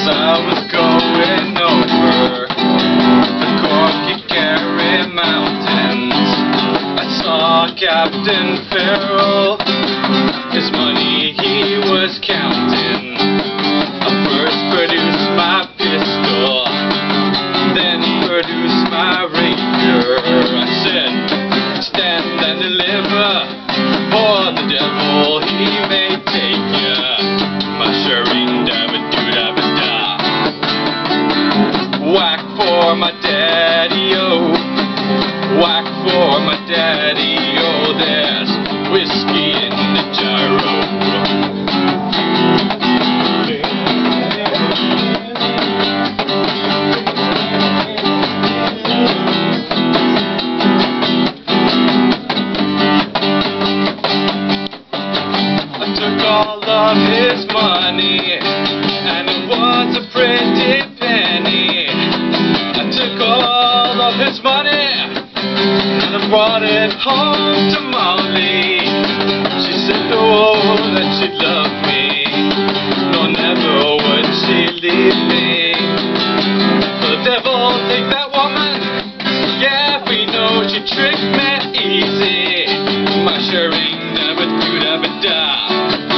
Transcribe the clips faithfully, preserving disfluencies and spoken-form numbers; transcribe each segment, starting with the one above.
I was going over the Corky Mountains, I saw Captain Farrell. His money he was counting. I first produced my pistol, then produced my rapier. I said, stand and deliver, or the devil he may take ya. Mushering dabba-doo-dabba-da. Whack for my daddy-o, whack for my daddy-o. There's whiskey in the gyro. I took all of his money, and it was a pretty penny. I took all of his money, and I brought it home to Molly. She said, oh, that she loved me, no, never would she leave me. The devil take that woman, yeah, we know she tricked me easy. Mushering dabba-doo-dabba-da.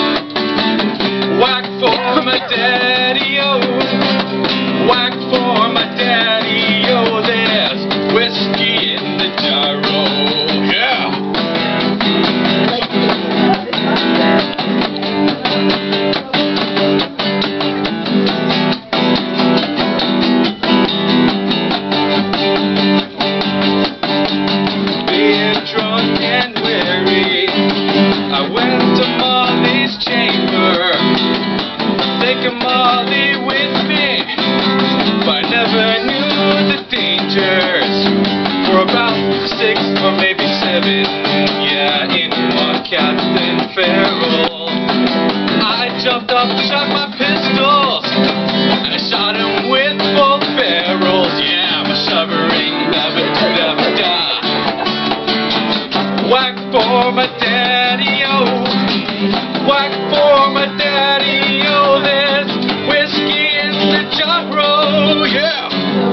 Whack for my daddy-o, whack for my daddy-o. There's whiskey in the gyro, yeah. Being drunk and weary, I went to Molly's chamber, taking Molly with me, but I never knew the dangers. For about six or maybe seven, yeah, in one Captain Farrell, I jumped up, shot my pistols, and I shot him with both barrels. Yeah, I'm shovering dabba-doo-dabba-da. Whack for my daddy-o, whack for my daddy-o. There's whiskey in the gyro, yeah.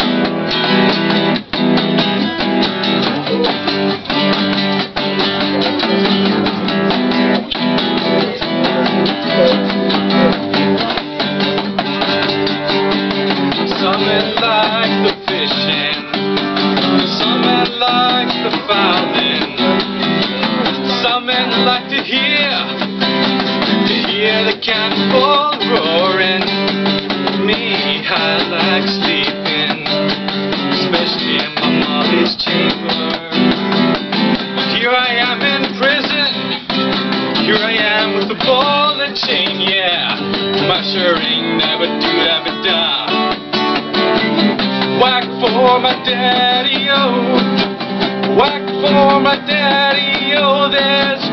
Some men like the fishing, some men like the fowling, some men like to hear, to hear the cannonball roaring. Me, I like sleeping, especially in my Molly's chamber. But here I am in prison, here I am with the ball and chain, yeah. Mushering dabba-doo-dabba-da. Whack for my daddy-o, whack for my daddy-o. There's